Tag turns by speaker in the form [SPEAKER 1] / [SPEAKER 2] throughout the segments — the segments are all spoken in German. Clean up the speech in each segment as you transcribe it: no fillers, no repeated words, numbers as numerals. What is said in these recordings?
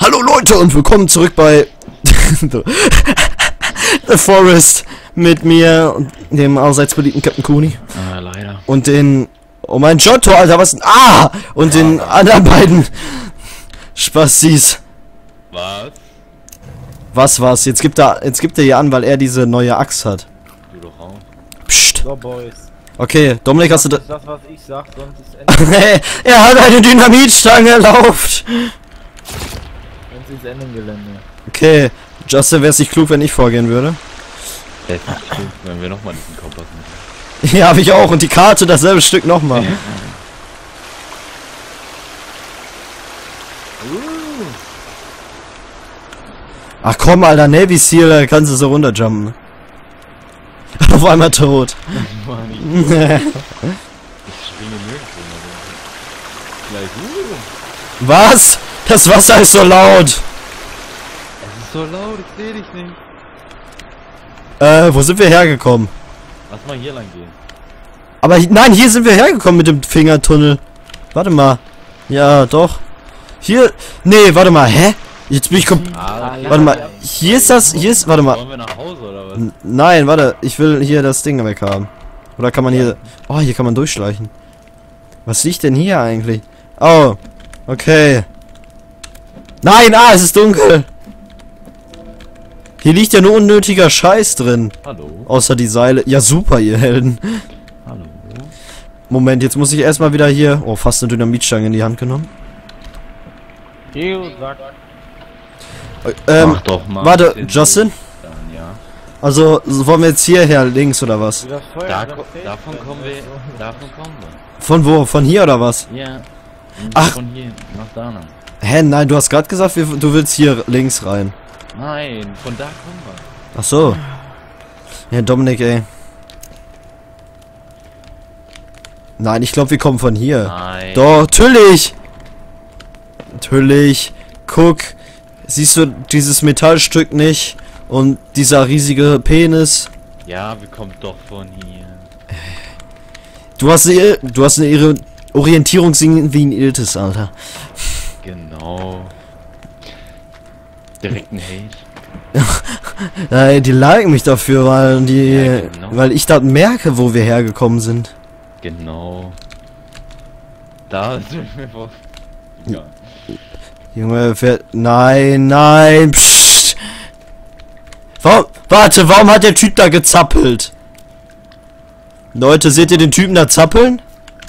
[SPEAKER 1] Hallo Leute und willkommen zurück bei The Forest mit mir und dem allseits beliebten Captain Kuni.
[SPEAKER 2] Leider.
[SPEAKER 1] Und den... Oh mein Giotto, Alter, was... Ah! Und den anderen beiden Spastis. Was? Jetzt gibt er hier an, weil er diese neue Axt hat.
[SPEAKER 2] Du doch auch.
[SPEAKER 1] Psst.
[SPEAKER 3] So, Boys.
[SPEAKER 1] Okay, Dominik, hast du da...
[SPEAKER 3] Das, was ich sag, sonst ist Ende.
[SPEAKER 1] Hey, er hat eine Dynamitstange erlaubt.
[SPEAKER 3] Sonst ist Ende-Gelände.
[SPEAKER 1] Okay, Justin, wäre es nicht klug, wenn ich vorgehen würde?
[SPEAKER 2] Ist nicht klug, wenn wir nochmal diesen Kompass machen.
[SPEAKER 1] Ja, habe ich auch. Und die Karte, dasselbe Stück nochmal. Ach komm, Alter, Navy Seal, da kannst du so runterjumpen. Auf einmal tot.
[SPEAKER 2] Mann, ich schwinge nirgendwo mehr. Gleich,
[SPEAKER 1] Was? Das Wasser ist so laut.
[SPEAKER 2] Es ist so laut, ich seh dich nicht.
[SPEAKER 1] Wo sind wir hergekommen?
[SPEAKER 2] Lass mal hier lang gehen.
[SPEAKER 1] Aber nein, hier sind wir hergekommen mit dem Fingertunnel. Warte mal. Ja, doch. Hier. Nee, warte mal. Hä? Jetzt bin ich warte mal. Hier ist das. Hier ist. Warte mal.
[SPEAKER 2] Wollen wir nach Hause oder was?
[SPEAKER 1] Nein, warte. Ich will hier das Ding weghaben. Oder kann man hier. Oh, hier kann man durchschleichen. Was liegt denn hier eigentlich? Oh. Okay. Nein, es ist dunkel. Hier liegt ja nur unnötiger Scheiß drin.
[SPEAKER 2] Hallo?
[SPEAKER 1] Außer die Seile. Ja, super, ihr Helden.
[SPEAKER 2] Hallo?
[SPEAKER 1] Moment, jetzt muss ich erstmal wieder hier... Oh, fast eine Dynamitstange in die Hand genommen.
[SPEAKER 3] Geo sagt.
[SPEAKER 2] Mach doch mal.
[SPEAKER 1] Warte, Justin?
[SPEAKER 2] Dann, ja.
[SPEAKER 1] Also, wollen wir jetzt hierher links oder was?
[SPEAKER 3] Wie das Feuer,
[SPEAKER 2] Davon kommen wir.
[SPEAKER 1] Von wo? Von hier oder was?
[SPEAKER 2] Ja.
[SPEAKER 1] Ach.
[SPEAKER 2] Von hier nach da.
[SPEAKER 1] Hä, nein, du hast gerade gesagt, du willst hier links rein.
[SPEAKER 2] Nein, von da kommen wir.
[SPEAKER 1] Ach so. Ja, Dominik, ey. Nein, ich glaube, wir kommen von hier.
[SPEAKER 2] Nein.
[SPEAKER 1] Doch, natürlich! Natürlich. Guck. Siehst du dieses Metallstück nicht? Und dieser riesige Penis?
[SPEAKER 2] Ja, wir kommen doch von hier.
[SPEAKER 1] Du hast eine Orientierungssinn wie ein Iltis, Alter.
[SPEAKER 2] Genau. Direkt ein Hate.
[SPEAKER 1] Nein, die liken mich dafür, weil
[SPEAKER 2] Ja, genau.
[SPEAKER 1] weil ich da merke, wo wir hergekommen sind.
[SPEAKER 2] Genau. Da sind wir vor. Ja.
[SPEAKER 1] Junge, nein, psst. Warum hat der Typ da gezappelt? Leute, seht ihr den Typen da zappeln?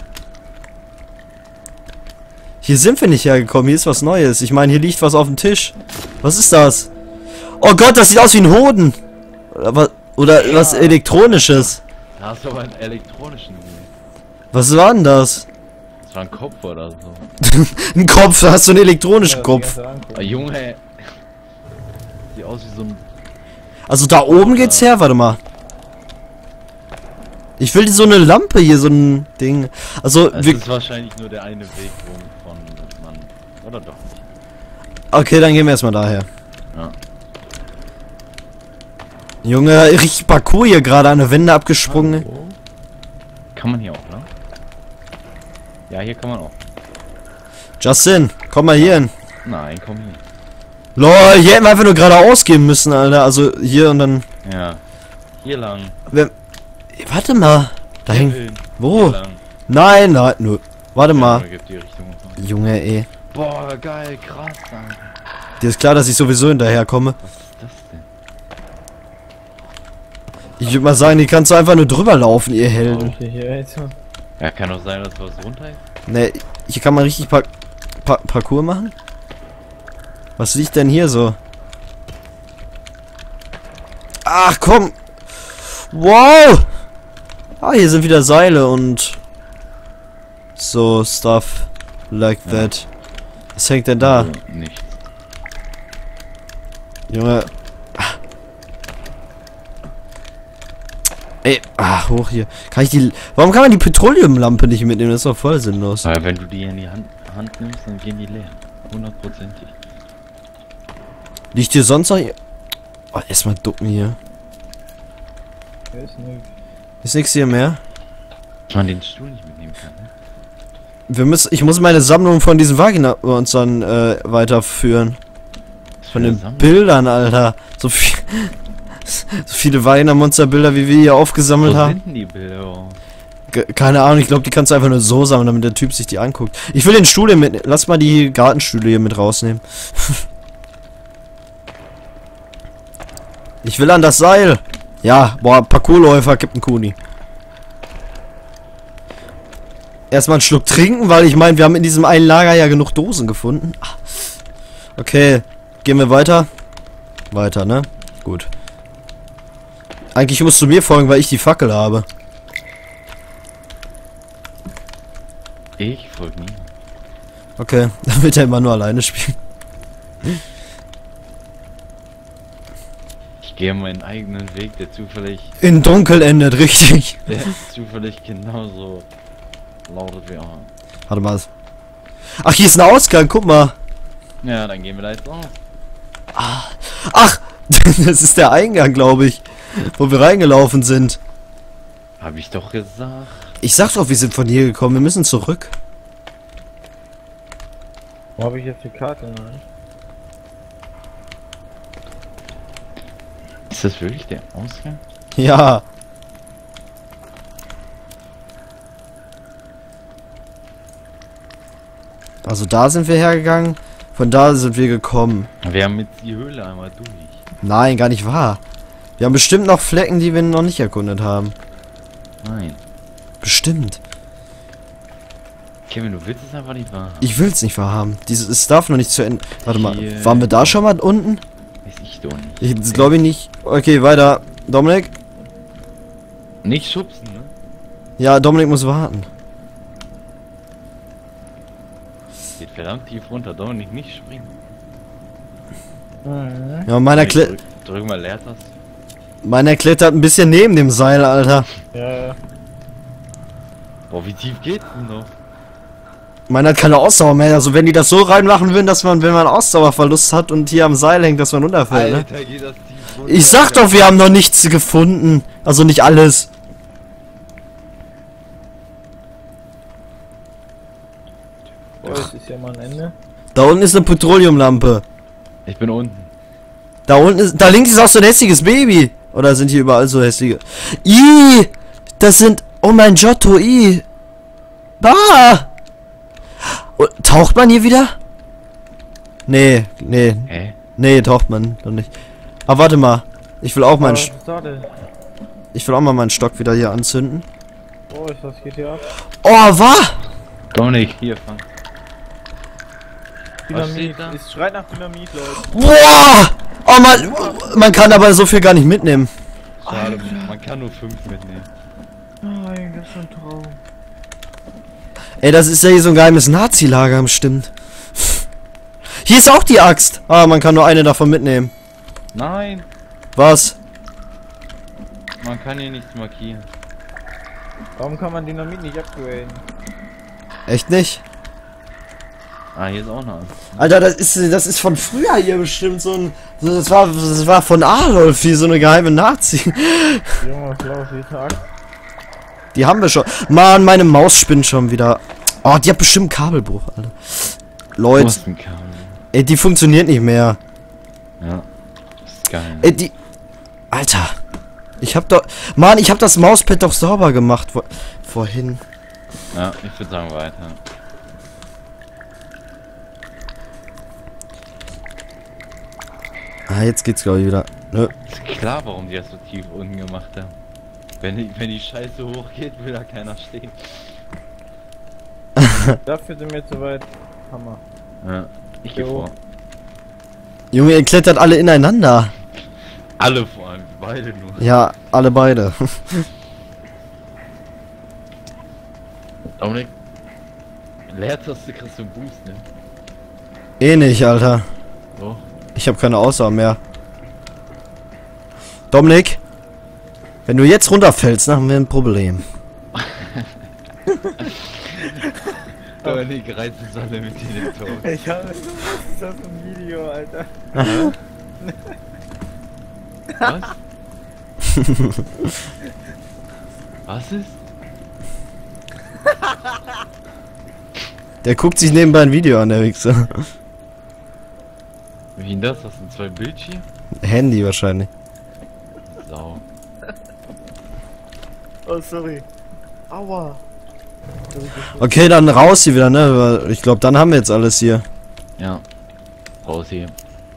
[SPEAKER 1] Hier sind wir nicht hergekommen, hier ist was Neues. Ich meine, hier liegt was auf dem Tisch. Was ist das? Oh Gott, das sieht aus wie ein Hoden. Oder
[SPEAKER 2] Ja.
[SPEAKER 1] was Elektronisches.
[SPEAKER 2] Da hast du aber einen elektronischen.
[SPEAKER 1] Was war denn das?
[SPEAKER 2] Das war ein Kopf oder so.
[SPEAKER 1] Ein Kopf, hast du einen elektronischen Kopf.
[SPEAKER 2] Ah, Junge. Sieht aus wie so ein.
[SPEAKER 1] Also da oben geht's her, warte mal. Ich will so eine Lampe hier, so ein Ding. Also,
[SPEAKER 2] Es ist wahrscheinlich nur der eine Weg, von man. Oder doch nicht?
[SPEAKER 1] okay, dann gehen wir erstmal daher.
[SPEAKER 2] Ja.
[SPEAKER 1] Junge, richtig Parcours hier gerade an der Wände abgesprungen.
[SPEAKER 2] Hallo? Kann man hier auch, ne? Ja, hier kann man auch.
[SPEAKER 1] Justin, komm mal hier hin.
[SPEAKER 2] Nein, komm hier.
[SPEAKER 1] Lol, hier hätten wir einfach nur geradeaus gehen müssen, Alter. Also hier und dann...
[SPEAKER 2] Ja. Hier lang.
[SPEAKER 1] Warte mal. Dahin.
[SPEAKER 2] Hier
[SPEAKER 1] Wo?
[SPEAKER 2] lang.
[SPEAKER 1] Nein, nur. Warte mal.
[SPEAKER 2] Ja, gibt die Richtung.
[SPEAKER 1] Junge, ey.
[SPEAKER 2] Boah, geil, krass, Alter.
[SPEAKER 1] Dir ist klar, dass ich sowieso hinterherkomme.
[SPEAKER 2] Was ist das denn?
[SPEAKER 1] Ich würde mal sagen, die kannst du einfach nur drüber laufen, ihr Helden.
[SPEAKER 2] Ja, kann doch sein, dass was runter ist.
[SPEAKER 1] Ne, hier kann man richtig Parcours machen. Was liegt denn hier so? Ach komm! Wow! Ah, hier sind wieder Seile und so stuff like that. Was hängt denn da?
[SPEAKER 2] Also, nichts.
[SPEAKER 1] Junge. Ey, hoch hier. Kann ich die... Warum kann man die Petroleumlampe nicht mitnehmen? Das ist doch voll sinnlos.
[SPEAKER 2] Aber wenn du die in die Hand nimmst, dann gehen die leer. 100%.
[SPEAKER 1] Liegt hier sonst noch... Oh, erstmal ducken hier. Ist nichts hier mehr?
[SPEAKER 2] Dass man den Stuhl nicht mitnehmen kann, ne?
[SPEAKER 1] Ich muss meine Sammlung von diesen Vagina uns dann weiterführen. Von den
[SPEAKER 2] Sammlung.
[SPEAKER 1] Bildern, Alter. So viele Weiner-Monster-Bilder, wie wir hier aufgesammelt
[SPEAKER 2] Wo
[SPEAKER 1] haben.
[SPEAKER 2] sind denn die Bilder?
[SPEAKER 1] Keine Ahnung, ich glaube, die kannst du einfach nur so sammeln, damit der Typ sich die anguckt. Ich will den Stuhl hier mit... Lass mal die Gartenstühle hier mit rausnehmen. Ich will an das Seil. Ja, boah, Parkourläufer, Captain Kuni. Erstmal einen Schluck trinken, weil ich meine, wir haben in diesem einen Lager ja genug Dosen gefunden. Okay, gehen wir weiter. Weiter, ne? Gut. Eigentlich musst du mir folgen, weil ich die Fackel habe.
[SPEAKER 2] Ich folge nie.
[SPEAKER 1] Okay, dann wird er immer nur alleine spielen.
[SPEAKER 2] Ich gehe meinen eigenen Weg, der zufällig
[SPEAKER 1] In Dunkel endet, richtig.
[SPEAKER 2] genauso lautet wie auch.
[SPEAKER 1] Warte mal. Ach, hier ist ein Ausgang, guck mal.
[SPEAKER 2] Ja, dann gehen wir da jetzt raus.
[SPEAKER 1] Ach, das ist der Eingang, glaube ich. Wo wir reingelaufen sind.
[SPEAKER 2] Hab ich doch gesagt.
[SPEAKER 1] Ich sag doch, wir sind von hier gekommen. Wir müssen zurück.
[SPEAKER 3] Wo habe ich jetzt die Karte? Nein.
[SPEAKER 2] Ist das wirklich der Ausgang?
[SPEAKER 1] Ja. Also da sind wir hergegangen. Von da sind wir gekommen.
[SPEAKER 2] Wir haben jetzt die Höhle einmal durch.
[SPEAKER 1] Nein, gar nicht wahr. Wir haben bestimmt noch Flecken, die wir noch nicht erkundet haben.
[SPEAKER 2] Nein.
[SPEAKER 1] Bestimmt.
[SPEAKER 2] Kevin, du willst es einfach nicht wahrhaben.
[SPEAKER 1] Ich will's nicht wahrhaben. Es darf noch nicht zu Ende. Warte mal,
[SPEAKER 2] Hier.
[SPEAKER 1] waren wir da schon mal unten?
[SPEAKER 2] Weiß ich doch nicht.
[SPEAKER 1] Ich glaube nicht. Okay, weiter. Dominik?
[SPEAKER 2] Nicht schubsen, ne?
[SPEAKER 1] Ja, Dominik muss warten.
[SPEAKER 2] Geht verdammt tief runter, Dominik, nicht springen.
[SPEAKER 1] Ja,
[SPEAKER 2] Drück mal Leertaste.
[SPEAKER 1] meiner klettert ein bisschen neben dem Seil, Alter.
[SPEAKER 3] Ja.
[SPEAKER 2] Boah, wie tief geht's denn noch?
[SPEAKER 1] Meiner hat keine Ausdauer mehr. Also wenn die das so reinmachen würden, dass man, wenn man Ausdauerverlust hat und hier am Seil hängt, dass man runterfällt, ne?
[SPEAKER 2] Alter, geht das tief runter.
[SPEAKER 1] Ich sag doch, wir haben noch nichts gefunden. Also nicht alles.
[SPEAKER 3] Oh, es ist ja mal ein Ende.
[SPEAKER 1] Da unten ist eine Petroleumlampe.
[SPEAKER 2] Ich bin unten.
[SPEAKER 1] Da unten ist, da links ist auch so ein hässliches Baby. Oder sind hier überall so hässliche? Ih, das sind, oh mein Giotto, ih. Bah. Und, taucht man hier wieder? Nee,
[SPEAKER 2] Hä?
[SPEAKER 1] nee, taucht man doch nicht. Aber warte mal. Ich will auch meinen, ich will auch mal meinen Stock wieder hier anzünden.
[SPEAKER 3] Oh, ist das geht hier ab?
[SPEAKER 1] Oh, war?
[SPEAKER 2] Dominik, hier, fang. Was
[SPEAKER 3] Dynamit.
[SPEAKER 2] steht da?
[SPEAKER 3] Es schreit nach Dynamit, Leute.
[SPEAKER 1] Boah! Oh man kann aber so viel gar nicht mitnehmen.
[SPEAKER 2] Schade, man kann nur 5 mitnehmen.
[SPEAKER 3] Nein, das ist ein Traum.
[SPEAKER 1] Ey, das ist ja hier so ein geheimes Nazi-Lager bestimmt. Hier ist auch die Axt. Ah, man kann nur eine davon mitnehmen.
[SPEAKER 2] Nein,
[SPEAKER 1] Was?
[SPEAKER 2] man kann hier nichts markieren.
[SPEAKER 3] Warum kann man Dynamit nicht upgraden?
[SPEAKER 1] Echt nicht?
[SPEAKER 2] Ah, hier ist auch noch.
[SPEAKER 1] Alter, das ist von früher hier bestimmt so ein... Das war von Adolf hier so eine geheime Nazi.
[SPEAKER 3] Junge, Klaus, wie ist eine Axt?
[SPEAKER 1] Die haben wir schon. Mann, meine Maus spinnt schon wieder. Oh, die hat bestimmt Kabelbruch, Alter.
[SPEAKER 2] Du
[SPEAKER 1] Leute,
[SPEAKER 2] hast ein Kabel.
[SPEAKER 1] ey, die funktioniert nicht mehr.
[SPEAKER 2] Ja. Das ist geil.
[SPEAKER 1] Ey, die... Alter. Ich hab doch... Mann, ich hab das Mauspad doch sauber gemacht vorhin.
[SPEAKER 2] Ja, ich würde sagen weiter.
[SPEAKER 1] Ah, jetzt geht's glaube ich wieder. Nö.
[SPEAKER 2] Ist klar, warum die das so tief unten gemacht haben. Wenn die Scheiße hochgeht, will da keiner stehen.
[SPEAKER 3] Dafür sind wir zu weit. Hammer.
[SPEAKER 2] Ja, ich gehe
[SPEAKER 3] Jo.
[SPEAKER 2] vor.
[SPEAKER 1] Junge, ihr klettert alle ineinander.
[SPEAKER 2] Alle vor allem, beide nur.
[SPEAKER 1] Ja, alle beide.
[SPEAKER 2] Dominik, Leertaste kriegst du einen Boost, ne?
[SPEAKER 1] Eh nicht, Alter.
[SPEAKER 2] So.
[SPEAKER 1] Ich habe keine Ausdauer mehr. Dominik, wenn du jetzt runterfällst, dann haben wir ein Problem.
[SPEAKER 2] Dominik reißt uns alle mit in den Tod.
[SPEAKER 3] Ich habe... Was ist das für ein Video, Alter?
[SPEAKER 2] Was? Was ist?
[SPEAKER 1] Der guckt sich nebenbei ein Video an, der Wichser.
[SPEAKER 2] Wie denn das? Hast du 2 Bildschirme?
[SPEAKER 1] Handy wahrscheinlich.
[SPEAKER 2] Sau.
[SPEAKER 3] Oh, sorry. Aua.
[SPEAKER 1] Okay, dann raus hier wieder, ne? Weil ich glaube, dann haben wir jetzt alles hier.
[SPEAKER 2] Ja. Raus hier.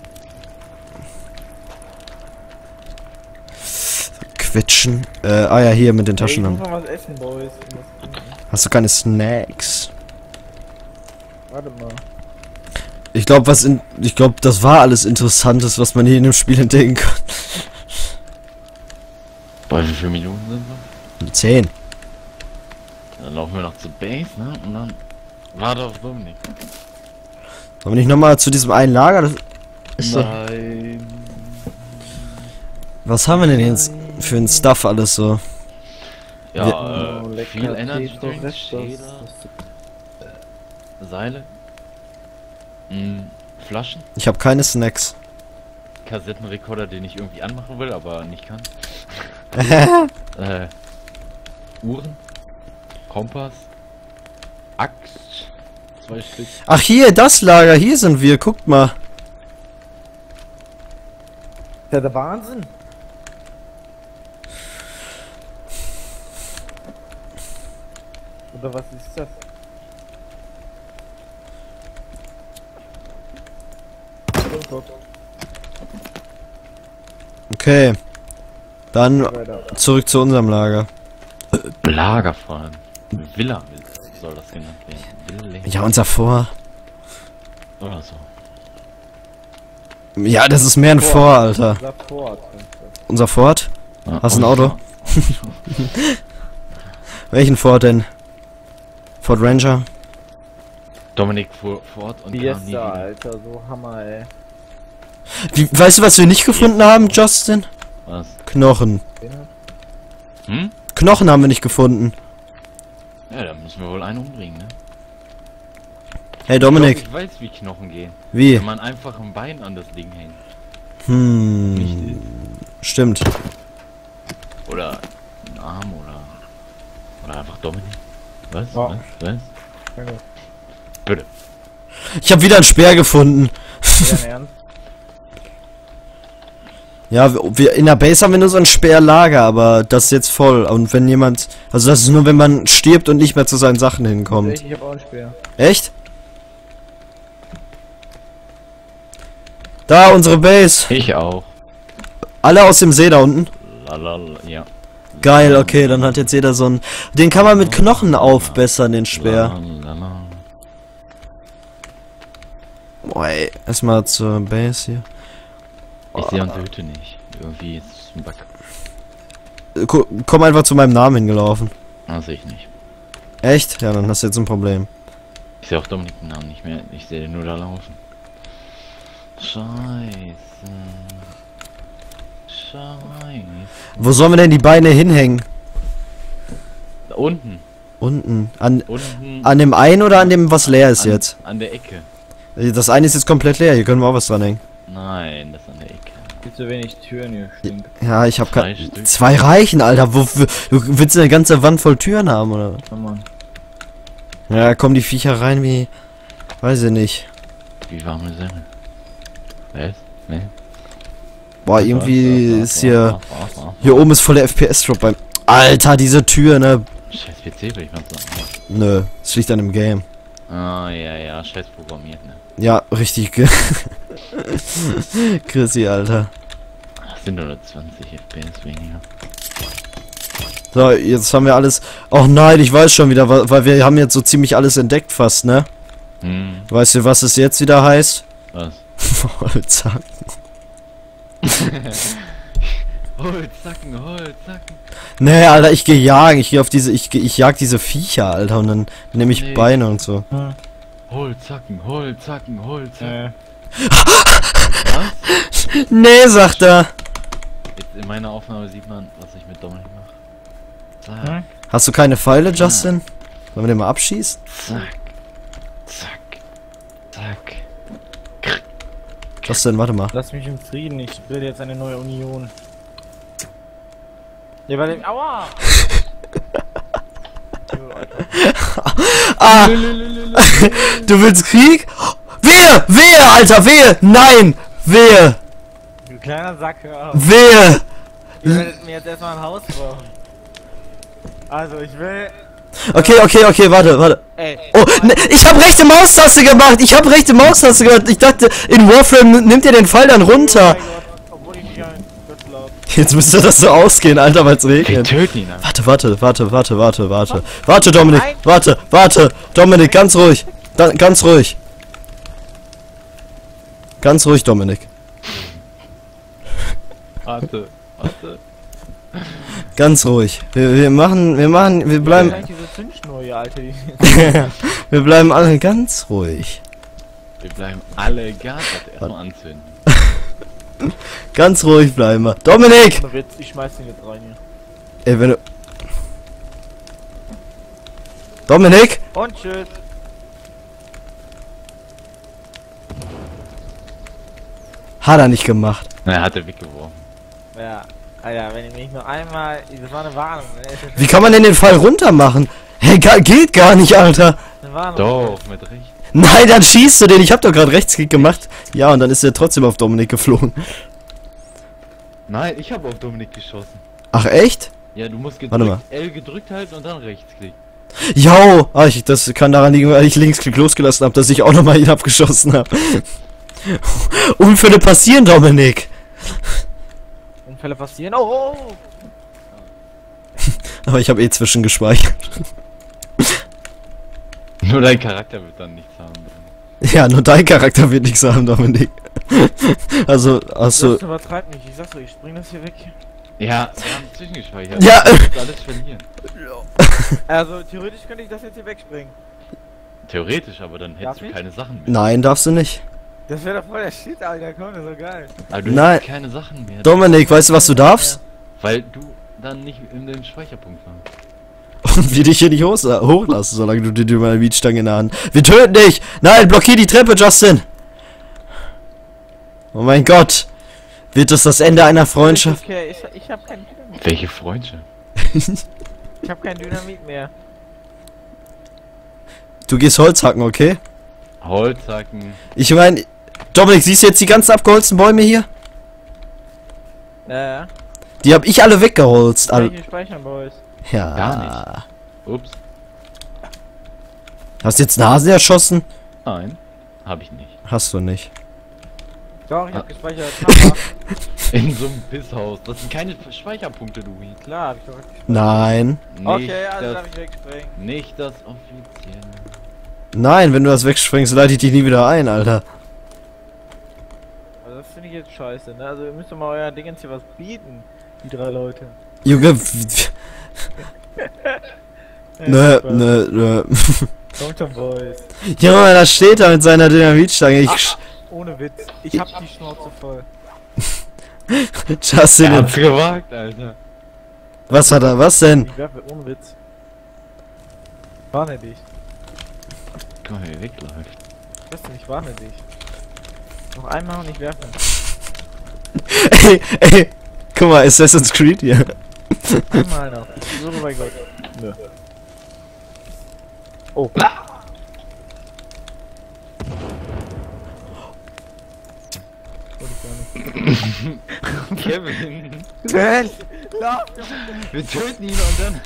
[SPEAKER 1] Quetschen. Ah ja, hier mit den Taschen.
[SPEAKER 3] Hey, ich muss mal was essen, Boys.
[SPEAKER 1] Hast du keine Snacks?
[SPEAKER 3] Warte mal.
[SPEAKER 1] Ich glaube, das war alles Interessantes, was man hier in dem Spiel entdecken kann.
[SPEAKER 2] Bei wie viele Minuten sind wir?
[SPEAKER 1] 10.
[SPEAKER 2] Dann laufen wir noch zur Base, ne? Und dann warte auf Dominik.
[SPEAKER 1] Sollen wir nicht nochmal zu diesem einen Lager? Das ist doch...
[SPEAKER 2] Nein.
[SPEAKER 1] Was haben wir denn jetzt für ein Stuff alles so?
[SPEAKER 2] Ja,
[SPEAKER 3] Oh, lecker.
[SPEAKER 2] viel Energy
[SPEAKER 3] Keto,
[SPEAKER 2] Drink,
[SPEAKER 3] Restos.
[SPEAKER 2] Shader, Seile. Flaschen.
[SPEAKER 1] Ich habe keine Snacks.
[SPEAKER 2] Kassettenrekorder, den ich irgendwie anmachen will, aber nicht kann. Uhren. Kompass. Axt. 2 Stück.
[SPEAKER 1] Ach hier, das Lager, hier sind wir, guckt mal.
[SPEAKER 3] Ist ja der Wahnsinn. Oder was ist das?
[SPEAKER 1] Okay. Dann
[SPEAKER 3] Weiter.
[SPEAKER 1] zurück zu unserem Lager.
[SPEAKER 2] Lager vor allem. Villa soll das genannt werden. Villa.
[SPEAKER 1] Ja, unser Vor.
[SPEAKER 2] Oder so.
[SPEAKER 1] Ja, das ist mehr ein Vor, Alter.
[SPEAKER 3] Unser Fort.
[SPEAKER 1] Unser Fort?
[SPEAKER 2] Ja,
[SPEAKER 1] Hast du ein
[SPEAKER 2] und
[SPEAKER 1] Auto? Welchen Fort denn? Ford Ranger?
[SPEAKER 2] Dominik fuhr fort und kam nie
[SPEAKER 3] Fiesta,
[SPEAKER 2] wieder.
[SPEAKER 3] Alter, so Hammer, ey.
[SPEAKER 1] Weißt du, was wir nicht gefunden haben, Justin?
[SPEAKER 2] Was?
[SPEAKER 1] Knochen.
[SPEAKER 2] Hm?
[SPEAKER 1] Knochen haben wir nicht gefunden.
[SPEAKER 2] Ja, da müssen wir wohl einen umbringen, ne?
[SPEAKER 1] Hey Dominik,
[SPEAKER 2] Ich weiß, wie Knochen gehen.
[SPEAKER 1] wie?
[SPEAKER 2] Wenn man einfach ein Bein an das Ding hängt.
[SPEAKER 1] Hm, stimmt.
[SPEAKER 2] Oder ein Arm oder einfach Dominik. Was?
[SPEAKER 3] Ja.
[SPEAKER 2] Was?
[SPEAKER 3] Danke.
[SPEAKER 2] Bitte.
[SPEAKER 1] Ich habe wieder einen Speer gefunden.
[SPEAKER 3] Dein Ernst?
[SPEAKER 1] Ja, wir in der Base haben wir nur so ein Speerlager, aber das ist jetzt voll. Und wenn jemand, also das ist nur, wenn man stirbt und nicht mehr zu seinen Sachen hinkommt.
[SPEAKER 3] Ich hab auch einen Speer.
[SPEAKER 1] Echt? Da, unsere Base.
[SPEAKER 2] Ich auch.
[SPEAKER 1] Alle aus dem See da unten.
[SPEAKER 2] Lalala, ja.
[SPEAKER 1] Geil, okay, dann hat jetzt jeder so einen... Den kann man mit Knochen aufbessern, den Speer.
[SPEAKER 2] Lalala.
[SPEAKER 1] Boah, ey. Erstmal zur Base hier.
[SPEAKER 2] Ich sehe und töte nicht. Irgendwie ist es ein Bug.
[SPEAKER 1] Komm einfach zu meinem Namen hingelaufen.
[SPEAKER 2] Das sehe ich nicht.
[SPEAKER 1] Echt? Ja, dann hast du jetzt ein Problem.
[SPEAKER 2] Ich sehe auch Dominik den Namen nicht mehr. Ich sehe den nur da laufen. Scheiße. Scheiße.
[SPEAKER 1] Wo sollen wir denn die Beine hinhängen?
[SPEAKER 2] Da unten.
[SPEAKER 1] Unten.
[SPEAKER 2] Unten.
[SPEAKER 1] An dem einen oder an dem, was leer ist
[SPEAKER 2] an,
[SPEAKER 1] jetzt?
[SPEAKER 2] An der Ecke.
[SPEAKER 1] Das eine ist jetzt komplett leer, hier können wir auch was dranhängen.
[SPEAKER 2] Nein, das ist an der Ecke.
[SPEAKER 3] Viel zu wenig Türen hier stehen.
[SPEAKER 1] Ja, ich hab
[SPEAKER 2] 3 Stück.
[SPEAKER 1] 2 reichen, Alter. Du willst eine ganze Wand voll Türen haben, oder?
[SPEAKER 3] Oh Mann.
[SPEAKER 1] Ja, kommen die Viecher rein wie... Weiß ich nicht.
[SPEAKER 2] Wie warme Semmel. Was? Ne?
[SPEAKER 1] Boah, irgendwie ist hier... Hier oben ist voll der FPS-Drop beim... Alter, diese Tür, ne?
[SPEAKER 2] Scheiß PC, will ich mal sagen.
[SPEAKER 1] Nö, es liegt an dem Game.
[SPEAKER 2] Ah, ja, scheiß programmiert, ne?
[SPEAKER 1] Ja, richtig. Chrissy, Alter.
[SPEAKER 2] Ach, sind nur 20 FPS weniger.
[SPEAKER 1] So, jetzt haben wir alles... Oh nein, ich weiß schon wieder, weil wir haben jetzt so ziemlich alles entdeckt fast, ne?
[SPEAKER 2] Hm,
[SPEAKER 1] Weißt du, was es jetzt wieder heißt?
[SPEAKER 2] was?
[SPEAKER 1] Holzhacken.
[SPEAKER 2] Holzzacken.
[SPEAKER 1] Nee, Alter, ich geh jagen. Ich gehe auf diese... Ich jag diese Viecher, Alter, und dann nehme ich
[SPEAKER 2] Nee.
[SPEAKER 1] Beine und so.
[SPEAKER 2] Holzzacken. Was?
[SPEAKER 1] Nee, sagt er.
[SPEAKER 2] Jetzt in meiner Aufnahme sieht man, was ich mit Dominik mache. Zack,
[SPEAKER 3] Hm?
[SPEAKER 1] Hast du keine Pfeile, Justin? Sollen wir den mal abschießen?
[SPEAKER 2] zack.
[SPEAKER 1] Justin, warte mal.
[SPEAKER 3] Lass mich im Frieden, ich will jetzt eine neue Union. Ja, weil dem. Aua!
[SPEAKER 1] Ah! Du willst Krieg? Wehe! Wehe, Alter, wehe! Nein! Wehe!
[SPEAKER 3] Du kleiner Sack, hör auf.
[SPEAKER 1] Wehe!
[SPEAKER 3] Ihr werdet mir jetzt erstmal ein Haus bauen. Also, ich will...
[SPEAKER 1] Okay, warte.
[SPEAKER 3] Ey.
[SPEAKER 1] Oh, ne, ich habe rechte Maustaste gemacht. Ich dachte, in Warframe nimmt ihr den Pfeil dann runter.
[SPEAKER 3] Oh mein Gott, obwohl ich nicht ein Gott glaub.
[SPEAKER 1] Jetzt müsste das so ausgehen, Alter, weil es
[SPEAKER 2] Wir
[SPEAKER 1] regnet.
[SPEAKER 2] töten ihn einfach.
[SPEAKER 1] Warte. Warte, Dominik. Warte. Dominik, ganz ruhig. Ganz ruhig. Ganz ruhig, Dominik.
[SPEAKER 2] Warte.
[SPEAKER 1] Ganz ruhig. Wir bleiben...
[SPEAKER 3] Vielleicht diese Zündschnur hier, Alter.
[SPEAKER 1] wir bleiben alle ganz ruhig.
[SPEAKER 2] Wir bleiben alle Gas erstmal anzünden.
[SPEAKER 1] Ganz ruhig bleiben wir. Dominik!
[SPEAKER 3] Ohne Witz, ich schmeiß den jetzt rein hier.
[SPEAKER 1] Ey, wenn du... Dominik!
[SPEAKER 3] Und tschüss.
[SPEAKER 1] Hat er nicht gemacht.
[SPEAKER 2] Na, er hat er weggeworfen.
[SPEAKER 3] Ja, Alter, wenn ich mich nur einmal... Das war eine Warnung, ne?
[SPEAKER 1] Wie kann man denn den Fall runter machen? Hey, geht gar nicht, Alter.
[SPEAKER 3] Eine Warnung.
[SPEAKER 2] Doch, mit Recht.
[SPEAKER 1] Nein, dann schießt du den. Ich hab doch gerade Rechtsklick gemacht. Ja, und dann ist er trotzdem auf Dominik geflogen.
[SPEAKER 2] Nein, ich habe auf Dominik geschossen.
[SPEAKER 1] Ach, echt?
[SPEAKER 2] Ja, du musst
[SPEAKER 1] Warte mal.
[SPEAKER 2] L gedrückt halten und dann Rechtsklick.
[SPEAKER 1] Jo! Das kann daran liegen, weil ich Linksklick losgelassen habe, dass ich auch nochmal ihn abgeschossen habe. Unfälle passieren, Dominik.
[SPEAKER 3] Unfälle passieren. Oh!
[SPEAKER 1] Aber ich habe eh zwischengespeichert.
[SPEAKER 2] Nur dein Charakter wird dann nichts haben.
[SPEAKER 1] Ja, nur dein Charakter wird nichts haben, Dominik. Also, hast du...
[SPEAKER 3] Das übertreibt mich. Ich sag's euch, ich spring das hier weg.
[SPEAKER 2] Ja, wir haben zwischengespeichert.
[SPEAKER 1] Ja.
[SPEAKER 2] Du musst alles verlieren.
[SPEAKER 3] Also, theoretisch könnte ich das jetzt hier wegspringen.
[SPEAKER 2] Theoretisch, aber dann
[SPEAKER 3] Darf
[SPEAKER 2] hättest du
[SPEAKER 3] ich?
[SPEAKER 2] keine Sachen mehr.
[SPEAKER 1] Nein, darfst du nicht.
[SPEAKER 3] Das wäre doch voll der Shit, Alter. Komm, das ist so geil.
[SPEAKER 2] Aber du
[SPEAKER 1] Nein.
[SPEAKER 2] hättest keine Sachen mehr.
[SPEAKER 1] Dominik, weißt du, was du darfst?
[SPEAKER 2] Weil du dann nicht in dem Speicherpunkt warst.
[SPEAKER 1] Und wir dich hier nicht hochlassen, solange du die Dynamitstange in der Hand... Wir töten dich! Nein, blockier die Treppe, Justin! Oh mein Gott! Wird das Ende einer Freundschaft?
[SPEAKER 3] Okay, ich hab kein Dynamit.
[SPEAKER 2] Welche Freundschaft?
[SPEAKER 3] Ich hab kein Dynamit mehr.
[SPEAKER 1] Du gehst Holz hacken, okay?
[SPEAKER 2] Holzhacken.
[SPEAKER 1] Ich meine, Dominik, siehst du jetzt die ganzen abgeholzten Bäume hier?
[SPEAKER 3] Ja.
[SPEAKER 1] Die hab ich alle weggeholzt.
[SPEAKER 3] Kann ich hier speichern, Boys?
[SPEAKER 1] Ja.
[SPEAKER 2] Gar Ups.
[SPEAKER 1] Hast du jetzt Nasen erschossen?
[SPEAKER 2] Nein. Hab ich nicht.
[SPEAKER 1] Hast du nicht.
[SPEAKER 3] Doch, ich hab gespeichert. Hammer.
[SPEAKER 2] In so einem Pisshaus. Das sind keine Speicherpunkte, Louis.
[SPEAKER 3] Klar, hab ich doch gespeichert.
[SPEAKER 1] Nein.
[SPEAKER 3] Okay, also
[SPEAKER 2] das,
[SPEAKER 3] darf ich wegspringen.
[SPEAKER 2] nicht das offizielle.
[SPEAKER 1] Nein, wenn du das wegspringst, leite ich dich nie wieder ein, Alter.
[SPEAKER 3] Also das finde ich jetzt scheiße, ne? Also ihr müsst doch mal euer Ding jetzt hier was bieten. Die 3 Leute.
[SPEAKER 1] Junge,
[SPEAKER 3] Ja, super.
[SPEAKER 1] nö.
[SPEAKER 3] Kommt schon, Boys.
[SPEAKER 1] Junge, da steht er mit seiner Dynamitstange.
[SPEAKER 3] Ohne Witz. Ich hab die Schnauze voll.
[SPEAKER 1] Justin,
[SPEAKER 2] Hat's gewagt, Alter.
[SPEAKER 1] was hat er, was denn?
[SPEAKER 3] Ich werfe ohne Witz. Warne dich.
[SPEAKER 2] Guck mal, wie er wegläuft.
[SPEAKER 3] Justin, ich warne dich. Noch einmal und ich werfe.
[SPEAKER 1] Ey, guck mal, Assassin's Creed hier.
[SPEAKER 3] Einmal noch. Ich schwöre bei Gott. Nö. Oh. Wollte ich gar nicht.
[SPEAKER 2] Kevin.
[SPEAKER 3] Lauf!
[SPEAKER 2] Wir töten ihn und dann.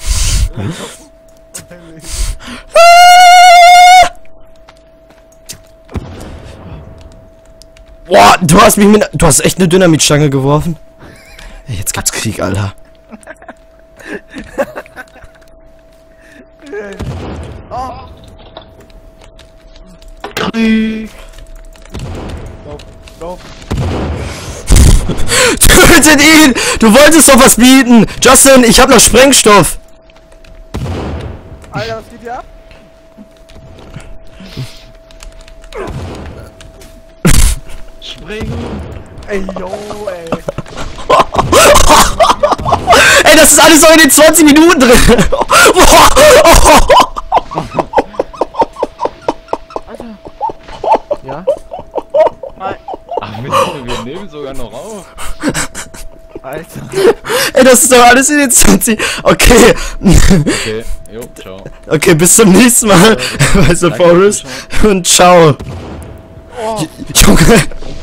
[SPEAKER 1] Boah, du hast echt eine Dynamitstange geworfen. Ey, jetzt gibt's Krieg, Alter.
[SPEAKER 2] Krieg.
[SPEAKER 3] Lauf!
[SPEAKER 1] Tötet ihn! Du wolltest doch was bieten! Justin, ich hab noch Sprengstoff!
[SPEAKER 3] Alter, was geht hier ab?
[SPEAKER 2] Springen.
[SPEAKER 3] Ey, yo, ey.
[SPEAKER 1] Ey, das ist alles so in den 20 Minuten drin!
[SPEAKER 3] Alter. Ja? Nein.
[SPEAKER 2] Ach, wir nehmen sogar noch auf.
[SPEAKER 3] Alter.
[SPEAKER 1] Ey, das ist doch alles in den 20... Okay.
[SPEAKER 2] Okay, jo, ciao.
[SPEAKER 1] Okay, bis zum nächsten Mal bei The
[SPEAKER 2] Danke,
[SPEAKER 1] Forest. Und ciao.
[SPEAKER 3] Oh.
[SPEAKER 1] Junge.